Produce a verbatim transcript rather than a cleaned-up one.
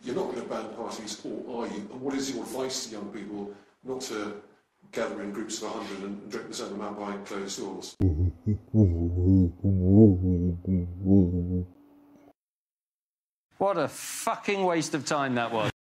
you're not going to ban parties, or are you? And what is your advice to young people not to gather in groups of a hundred and drink the same amount behind closed doors? What a fucking waste of time that was.